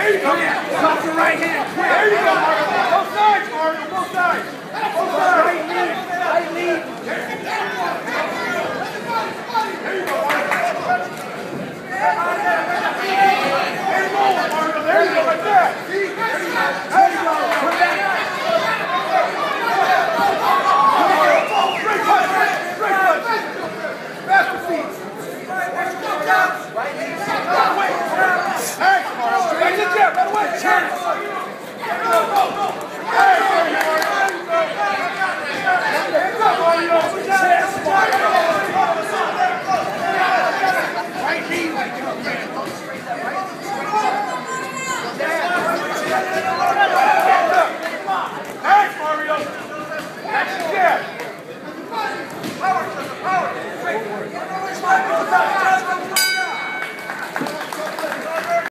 There you go. Drop the right hand. There you go, Mario. Both sides, Mario. Both sides.